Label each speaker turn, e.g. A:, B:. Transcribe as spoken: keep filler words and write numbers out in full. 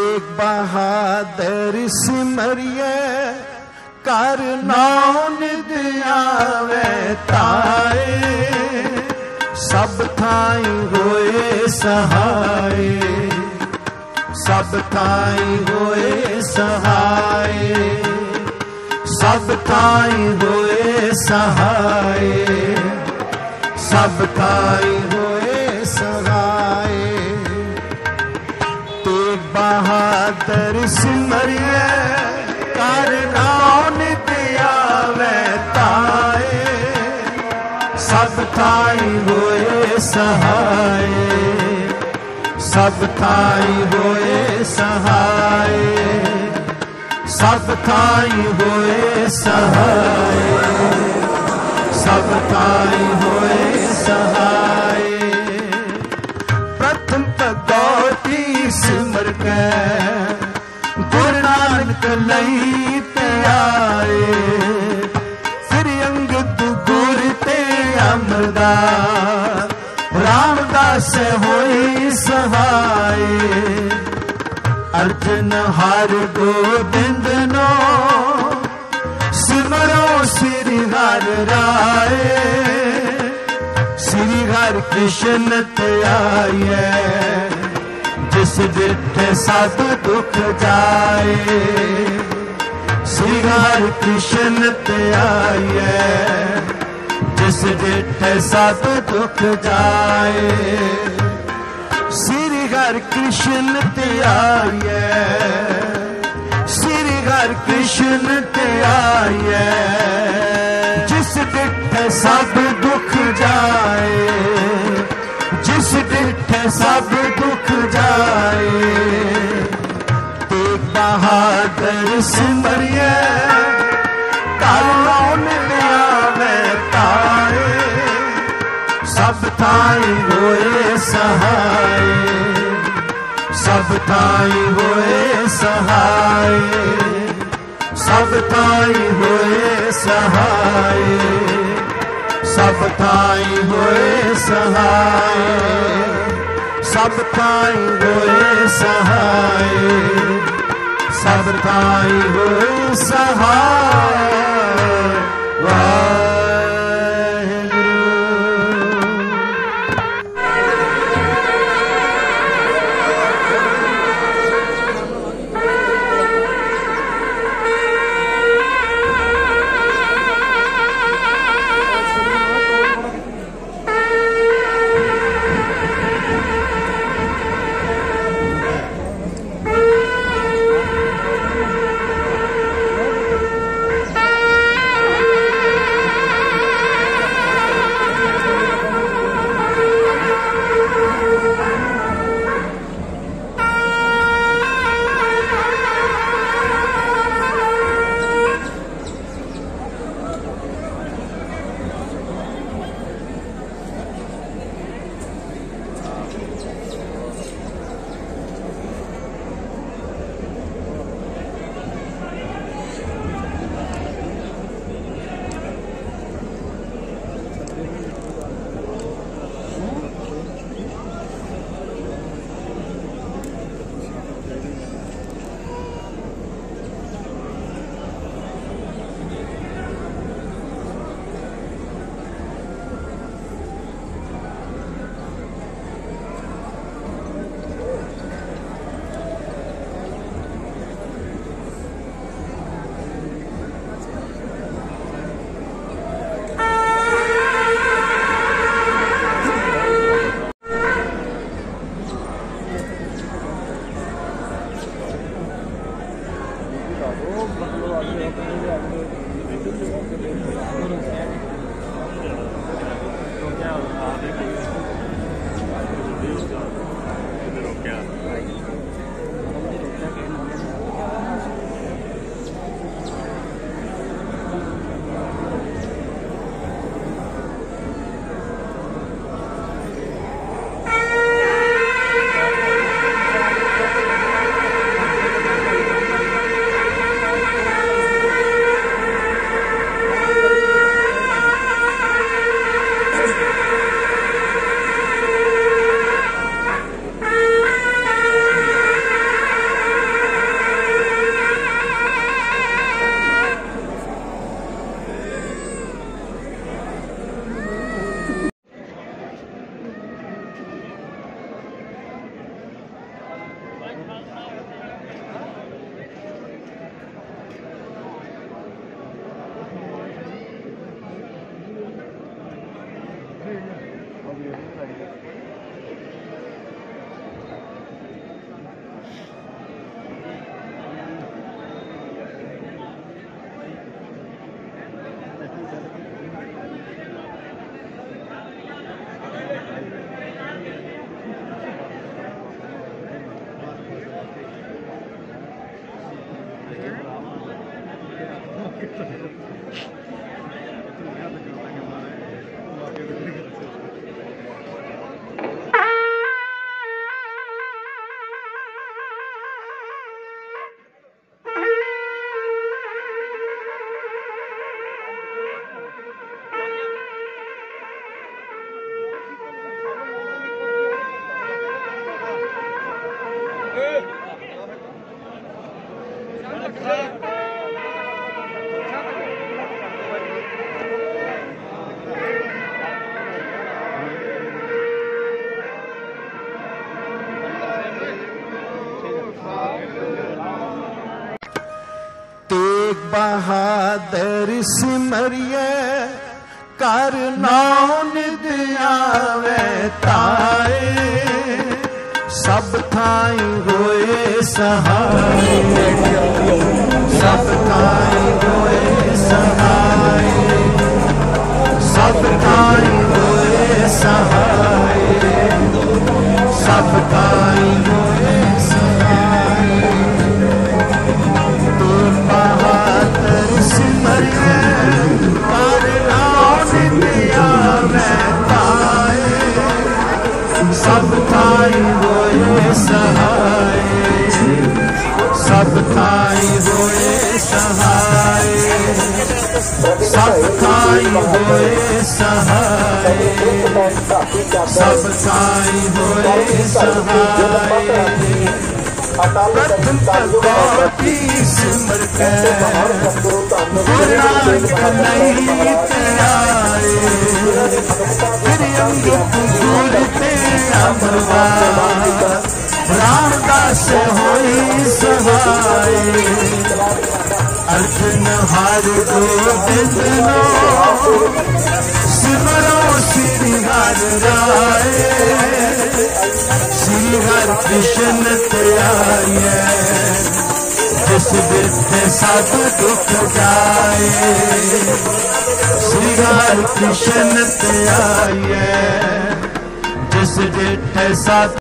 A: तेग बहादुर सिमरिए कर नाम निद आवे ताए सब थाई होए सहाय सब थाई होए सहाय सब थाई होए सहाय सब थाई होए सहाय तेग बहादुर सिमरिए कर नाम निद आवे ताए सब थाई होए सहाय सब थाई होए सहाय सब थाई होए सहाय सब थाई होए सहाय प्रथम पगौती सिमर के गुरु नानक लई ते आए फिर अंगद गुर ते अमरदास रामदास होई सहाय अर्जन हर गोबिंद नो सिमरो श्री हर राय श्री हर कृष्ण ते आए जिस डिठे सब दुख जाए श्री हर कृष्ण ते आए जिस डिठे सब दुख जाए श्री हर कृष्ण ते आए श्री हर कृष्ण ते आए जिस डिठे सब दुख जाए जिस डिठे सब दुख जाए तेग बहादुर सिमरिए कर नाम निद आवे ताए सब थाई होए सहाय सब थाई होए सहाय सब थाई होए सहाय सब थाई होए सहाय सब थाई होए सहाय सब थाई होए सहाय तेग बहादुर सिमरिए कर नाम दियावे ताए सब थाई होए सहाय सब थाई होए सहाय सब थाई होए सहाय सब थाई होए सहाय तेग बहादुर सिमरिए कर नाम दियावे ताए सब थाई होए सहाय सब थाई होए सहाय सब थाई होए सहाय सब थाई होए सहाय की सिमर के नहीं आए फिर अंगूरते अमरवा रामदास होई सहाय अर्जुन हर गोविंद सिमरो श्री हर राय श्री हर कृष्ण त्याये जिस विद्य सब दुख जाए श्री हर कृष्ण त्याये जिस विद्य सब